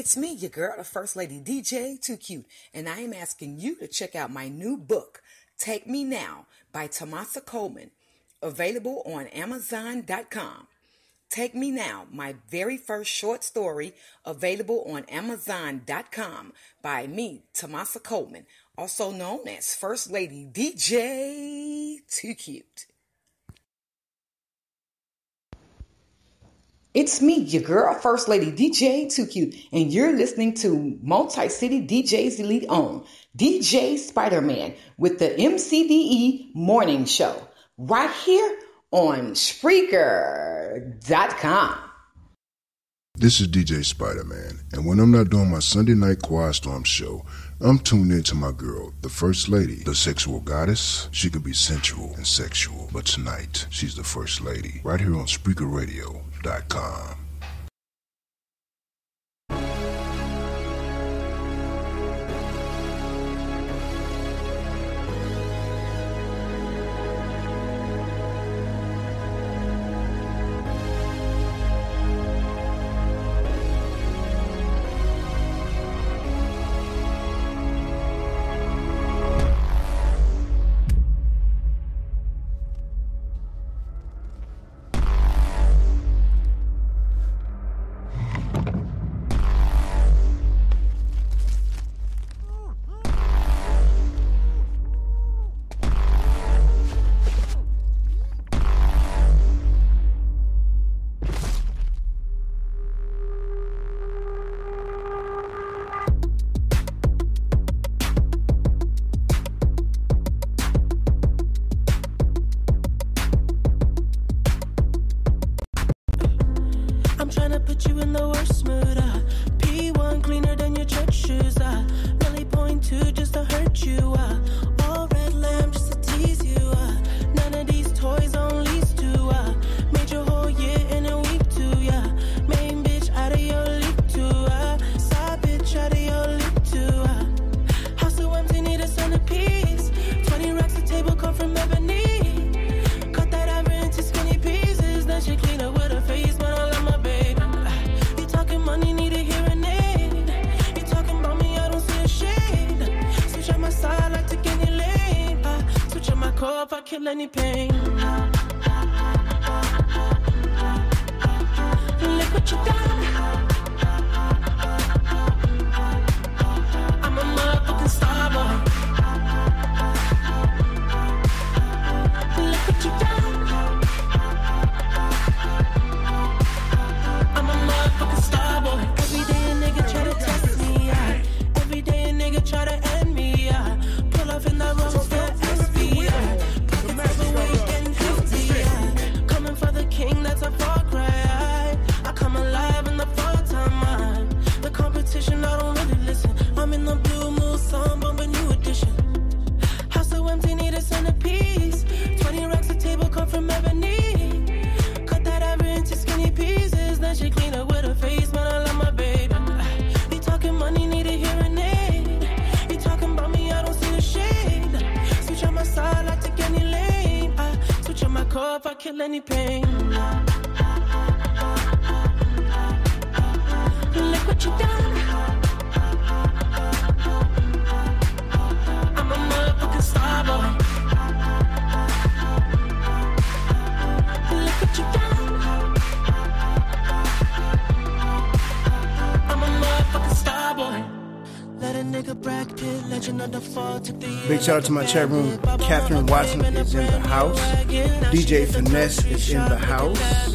It's me, your girl, the First Lady DJ, Too Cute, and I am asking you to check out my new book, Take Me Now, by Tomasa Coleman, available on Amazon.com. Take Me Now, my very first short story, available on Amazon.com by me, Tomasa Coleman, also known as First Lady DJ, Too Cute. It's me, your girl, First Lady DJ, Too Cute, and you're listening to Multi-City DJs Elite Own, DJ Spider-Man, with the MCDE Morning Show, right here on Spreaker.com. This is DJ Spider-Man, and when I'm not doing my Sunday night Quiet Storm show, I'm tuned in to my girl, the First Lady, the sexual goddess. She can be sensual and sexual, but tonight, she's the First Lady, right here on SpreakerRadio.com. Big shout out to my chat room. Catherine Watson is in the house. DJ Finesse is in the house.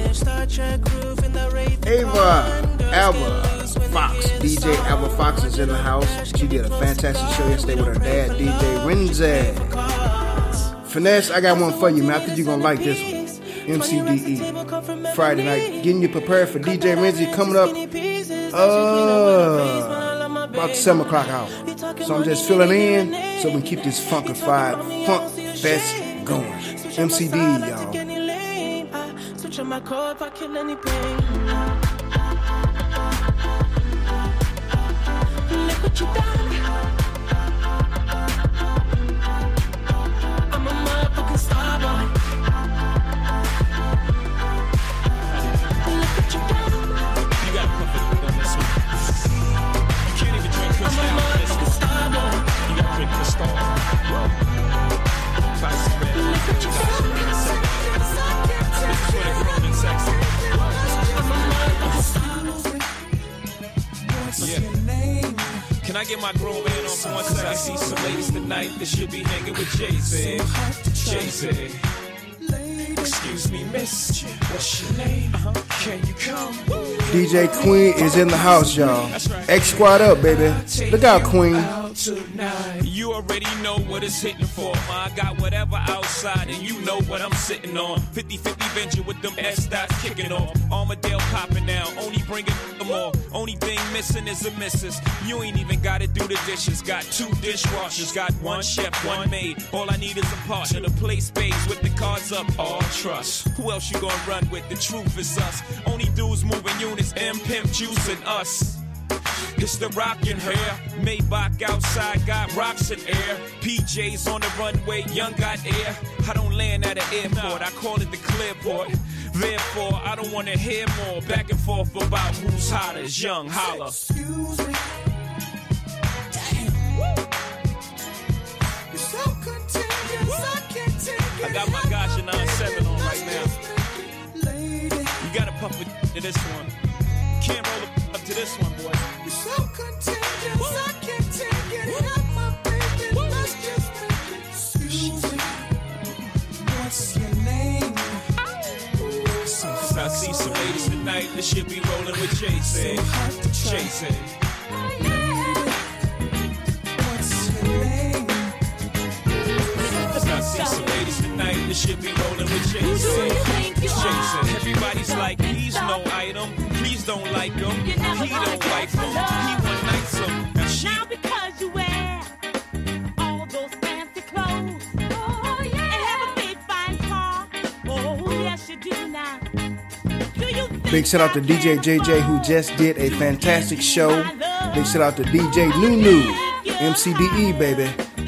Alba Fox. DJ Alba Fox is in the house. She did a fantastic show yesterday with her dad, DJ Renze. Finesse, I got one for you, man. I think you're going to like this one. MCDE. Friday night. Getting you prepared for DJ Renze coming up about the 7 o'clock hour. So I'm just filling in so we can keep this funkified funk fest going. MCD, y'all. Switch on my core if I kill any pain. Look what you done. I'm a motherfucking star boy. Look what you done. You got to put on this one. Can I get my grown man on for one second? I see some ladies tonight that should be hanging with Jay-Z. Jay-Z. Excuse me, miss, what's your name? Can you come? DJ Queen is in the house, y'all. X squad up, baby. Look out, Queen. You already know what it's hitting for. I got whatever outside, and you know what I'm sitting on. 50-50 venture with them S-dots kicking off. Armadale popping now, only bringing them more. Only thing missing is a missus. You ain't even gotta do the dishes. Got 2 dishwashers, got 1 chef, 1 maid. All I need is a partner to play spades with the cards up. All trust. Who else you gonna run with? The truth is us. Only dudes moving units, M Pimp Juice and us. It's the rockin' hair. Maybach outside, got rocks in air. PJs on the runway, young got air. I don't land at an airport, I call it the clearport. Therefore, I don't wanna hear more back and forth about who's hotter. Young holla. Excuse me. Damn. You're so contagious, I can't take it. I got my Gasha 97 on right now. You gotta pump it to this one. Can't roll up to this one, boy. You're so contagious, I can't take it. Help my baby, let's just make it. Excuse me. What's your name? I see some ladies tonight that should be rolling with Jay-Z. Jay-Z. What's your name? I see some ladies tonight that should be rolling with Jay-Z. Jay-Z. Everybody's like, he's no item. Please don't like him. He don't like him. He one nights him. Now because you wear all those fancy clothes, oh yeah, and have a big fine car, oh yes you do now. Big shout out to DJ JJ who just did a fantastic show. Big shout out to DJ Nunu, MCDE, baby.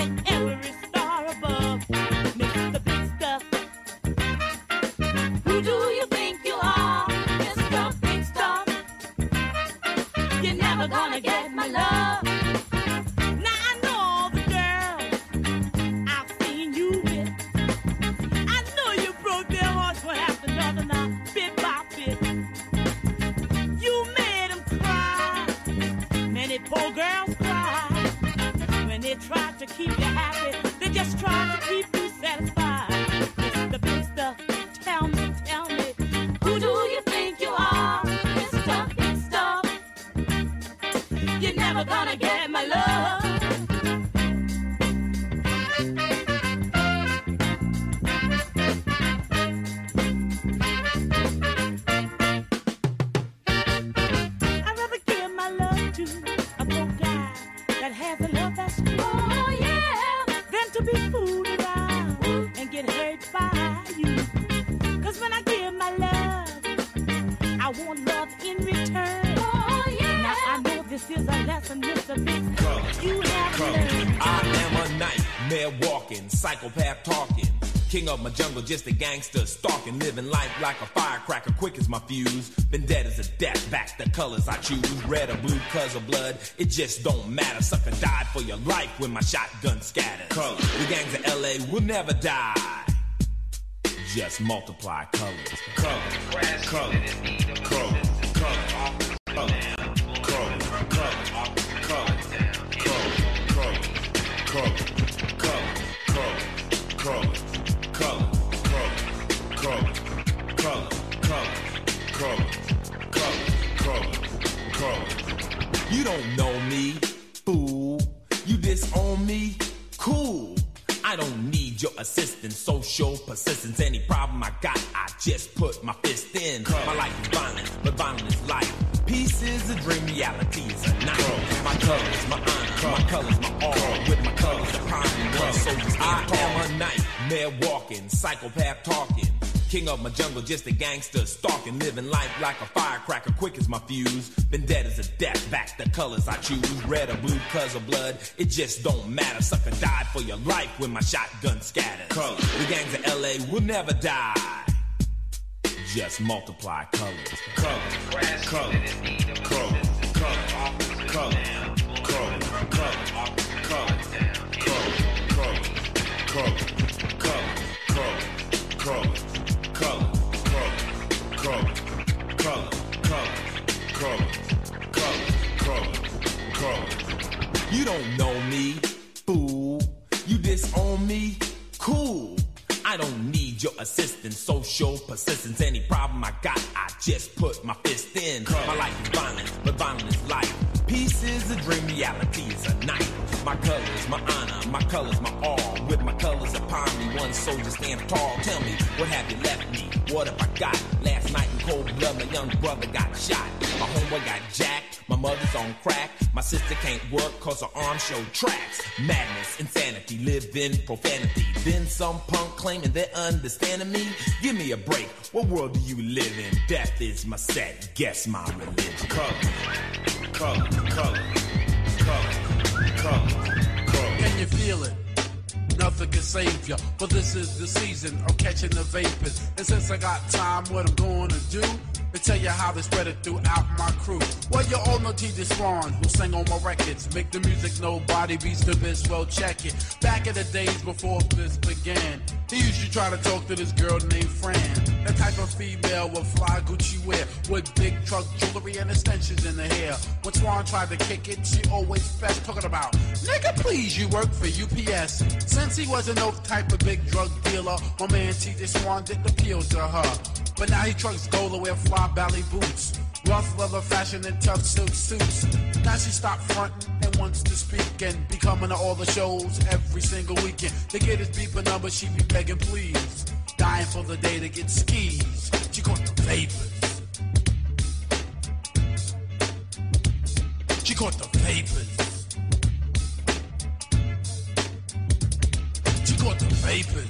Who do you think you are, Mr. Big Stuff? You're never gonna get my love. Now I know all the girls I've seen you with. I know you broke their hearts one after another now, bit by bit. You made them cry. Many poor girls cry. When they try to keep you happy, they just try to keep you satisfied. Mr. Big Stuff, tell me, who do you think you are, Mr. Big Stuff? You're never gonna get my love. I'd rather give my love to a broke guy that has a love that's true, oh yeah, than to be fooled around and get hurt by you. 'Cause when I give my love, I want love in return. Oh yeah. Now I know this is a lesson, Mr. Big. You have learned. I am a nightmare walking, psychopath talking. King of my jungle, just a gangster stalking, living life like a firecracker, quick as my fuse. Been dead as a death, back the colors I choose. Red or blue, cause of blood, it just don't matter. Sucker died for your life when my shotgun scatters. Colors. The gangs of LA will never die. Just multiply colors. Colors. Colors. Colors. You don't know me, fool. You disown me, cool. I don't need your assistance, social persistence. Any problem I got, I just put my fist in. My life is violent, but violent is life. Peace is a dream, reality is a night. My colors, my honor, my colors, my all. With my colors, the prime one soldiers. I am a nightmare walking, psychopath talking. King of my jungle, just a gangster stalking, living life like a firecracker, quick as my fuse. Been dead as a death, back the colors I choose. Red or blue, cause of blood, it just don't matter. Sucker died for your life when my shotgun scatters. Colors. The gangs of LA will never die. Just multiply colors. Colors. Colors. Colors. Colors. Colors. Colors. You don't know me, fool. You disown me, cool. I don't need your assistance, social persistence. Any problem I got, I just put my fist in. My life is violent, but violence is life. Peace is a dream, reality is a night. My colors, my honor, my colors, my all. With my colors upon me, one soldier stand tall. Tell me, what have you left me? What have I got? Last night in cold blood, my young brother got shot. My homeboy got jacked, my mother's on crack. My sister can't work cause her arms show tracks. Madness, insanity, live in profanity. Then some punk claiming they're understanding me. Give me a break, what world do you live in? Death is my set, guess my religion. Color, color, color, color, color, color. Can you feel it? Nothing can save ya, but this is the season of catching the vapors. And since I got time, what I'm gonna do to tell you how they spread it throughout my crew. Well, you all know T.J. Swan, who sang on my records. Make the music nobody beats the best, well check it. Back in the days before this began, he used to try to talk to this girl named Fran. The type of female with fly Gucci wear, with big truck jewelry and extensions in the hair. When Swan tried to kick it, she always fast talking about, nigga, please, you work for UPS. Since he wasn't no type of big drug dealer, my man T.J. Swan didn't appeal to her. But now he trucks gold and wear fly ballet boots, rough leather fashion and tough silk suits. Now she stopped fronting and wants to speak and be coming to all the shows every single weekend. To get his beeper number, she be begging please, dying for the day to get skis. She caught the vapors. She caught the vapors. She caught the vapors.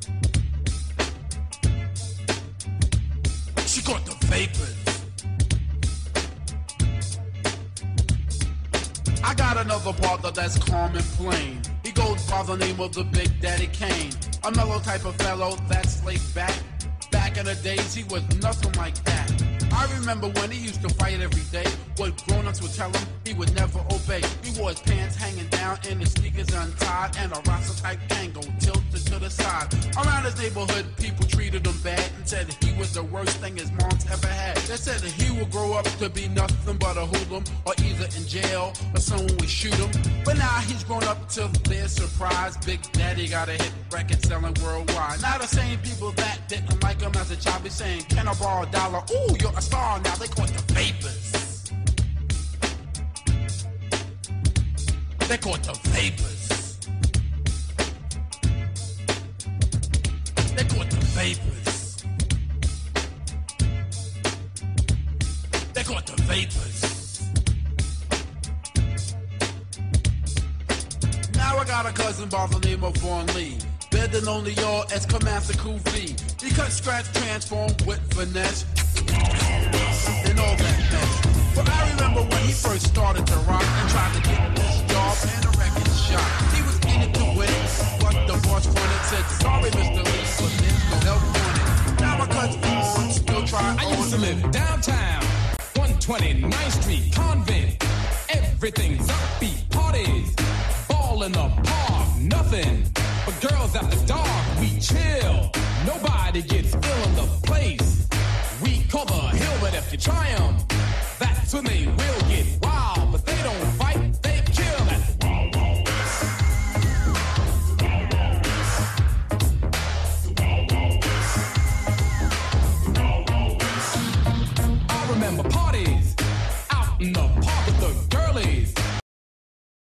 She caught the vapors. I got another partner that's calm and plain. He goes by the name of the Big Daddy Kane. A mellow type of fellow that's laid back. Back in the days, he was nothing like that. I remember when he used to fight every day. What grown-ups would tell him, he would never obey. He wore his pants hanging down and his sneakers untied, and a Rasta-type Kango tilted to the side. Around his neighborhood, people treated him bad and said he was the worst thing his mom's ever had. They said that he would grow up to be nothing but a hoodlum, or either in jail or someone would shoot him. But now he's grown up to their surprise. Big Daddy got a hit record selling worldwide. Now the same people that didn't like him as a child be saying, can I borrow a dollar? Ooh, you're a star now. They call it the vapors. They call it the vapors. They call it the vapors. They call it the vapors. Now I got a cousin by the name of Vaughn Lee, better known to y'all as Commander Cool V. He cut, scratch, transform with finesse and all that mess. But I remember when he first started to rock and tried to get this job and a record shop. He was in it to win it, but the boss fronted said, sorry, Mr. Lee, but there's no help on it. Now my cousin Vaughn still trying I used to live downtown, 129th Street, Convent. Everything's upbeat, parties, ball in the park, nothing but girls after dark. We chill, nobody gets ill in the place. We call the hill, but if you try 'em, that's when they will get